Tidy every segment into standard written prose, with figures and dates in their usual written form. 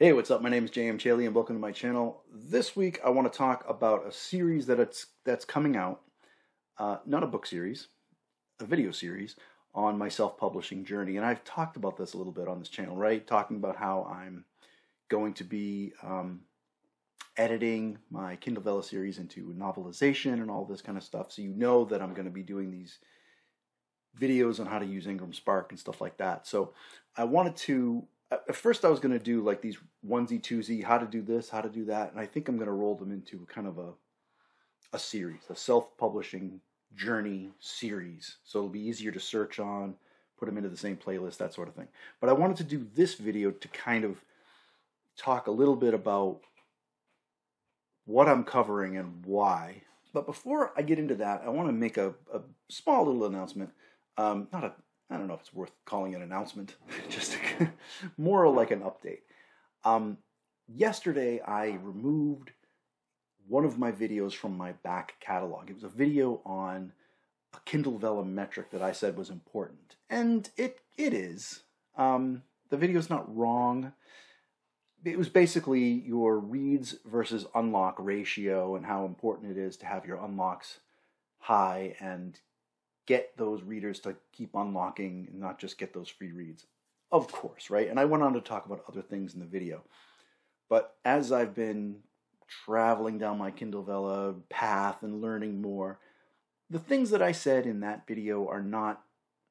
Hey, what's up? My name is J.M. Chaley and welcome to my channel. This week I want to talk about a series that's coming out, not a book series, a video series on my self-publishing journey. And I've talked about this a little bit on this channel, right? Talking about how I'm going to be editing my Kindle Vella series into novelization and all this kind of stuff. So you know that I'm going to be doing these videos on how to use Ingram Spark and stuff like that. So I wanted to at first I was going to do like these onesie twosie, how to do this, how to do that, and I think I'm going to roll them into kind of a series, a self-publishing journey series. So it'll be easier to search on, put them into the same playlist, that sort of thing. But I wanted to do this video to kind of talk a little bit about what I'm covering and why. But before I get into that, I want to make a small little announcement. I don't know if it's worth calling an announcement, just more like an update. Yesterday, I removed one of my videos from my back catalog. It was a video on a Kindle Vella metric that I said was important, and it is. The video's not wrong. It was basically your reads versus unlock ratio and how important it is to have your unlocks high and get those readers to keep unlocking and not just get those free reads. Of course, right? And I went on to talk about other things in the video. But as I've been traveling down my Kindle Vella path and learning more, the things that I said in that video are not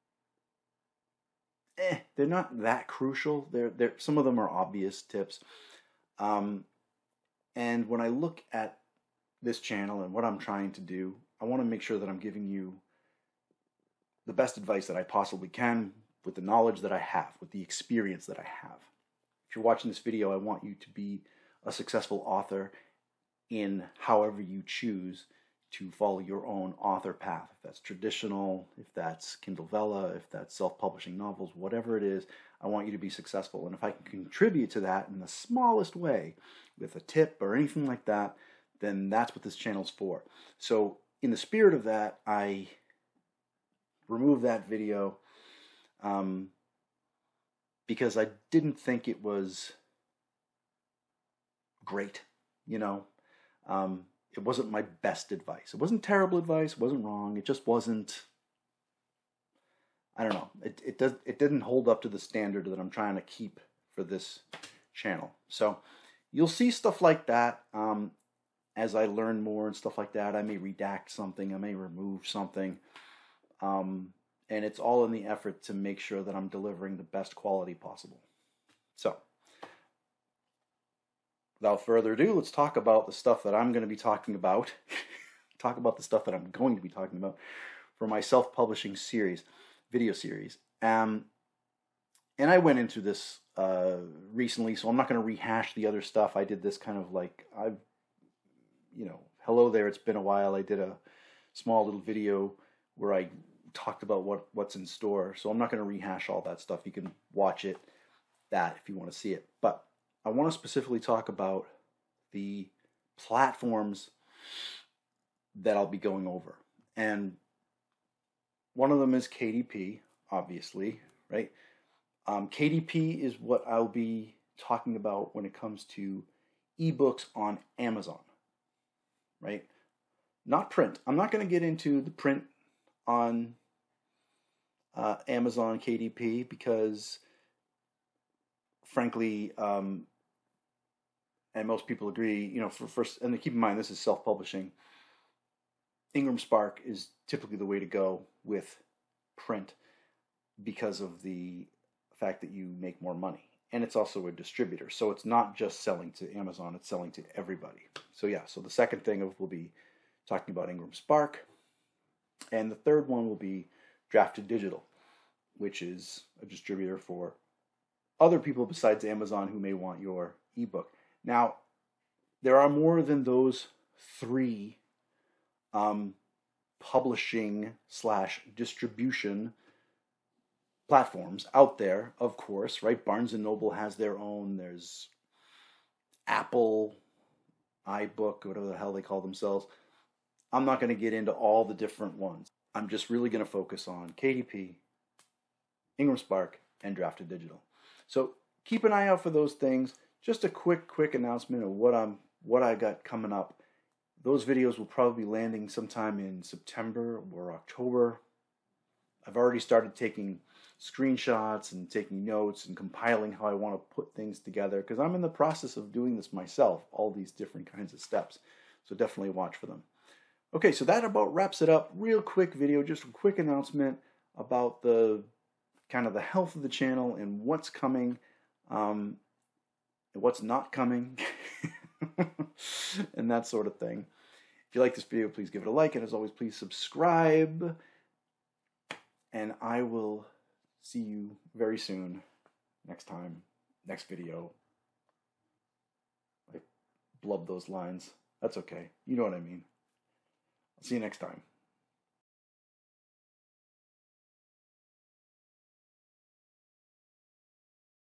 they're not that crucial. They're some of them are obvious tips. And when I look at this channel and what I'm trying to do, I want to make sure that I'm giving you the best advice that I possibly can with the knowledge that I have, with the experience that I have. If you're watching this video, I want you to be a successful author in however you choose to follow your own author path. If that's traditional, if that's Kindle Vella, if that's self-publishing novels, whatever it is, I want you to be successful. And if I can contribute to that in the smallest way with a tip or anything like that, then that's what this channel's for. So in the spirit of that, I remove that video because I didn't think it was great, you know. It wasn't my best advice. It wasn't terrible advice, it wasn't wrong, it just wasn't, I don't know, it didn't hold up to the standard that I'm trying to keep for this channel. So you'll see stuff like that as I learn more and stuff like that. I may redact something, I may remove something. And it's all in the effort to make sure that I'm delivering the best quality possible. So, without further ado, let's talk about the stuff that I'm going to be talking about. Talk about the stuff that I'm going to be talking about for my self-publishing series, video series. And I went into this recently, so I'm not going to rehash the other stuff. I did this kind of like, hello there, it's been a while. I did a small little video where I talked about what's in store, so I'm not going to rehash all that stuff. You can watch it if you want to see it. But I want to specifically talk about the platforms that I'll be going over, and one of them is KDP, obviously, right? KDP is what I'll be talking about when it comes to ebooks on Amazon, right? Not print. I'm not going to get into the print on Amazon KDP because, frankly, and most people agree, and keep in mind this is self-publishing. Ingram Spark is typically the way to go with print because of the fact that you make more money, and it's also a distributor. So it's not just selling to Amazon; it's selling to everybody. So yeah. So the second thing we'll be talking about Ingram Spark. And the third one will be Drafted Digital, which is a distributor for other people besides Amazon who may want your ebook. Now, there are more than those three publishing / distribution platforms out there, of course, right? Barnes & Noble has their own. There's Apple, iBook, whatever the hell they call themselves. I'm not going to get into all the different ones. I'm just really going to focus on KDP, Ingram Spark, and Drafted Digital. So keep an eye out for those things. Just a quick announcement of what I got coming up. Those videos will probably be landing sometime in September or October. I've already started taking screenshots and taking notes and compiling how I want to put things together, because I'm in the process of doing this myself, all these different kinds of steps. So definitely watch for them. Okay, so that about wraps it up. Real quick video, just a quick announcement about the kind of the health of the channel and what's coming, and what's not coming, and that sort of thing. If you like this video, please give it a like, and as always, please subscribe. And I will see you very soon, next time, next video. I blubbed those lines. That's okay. You know what I mean. I'll see you next time.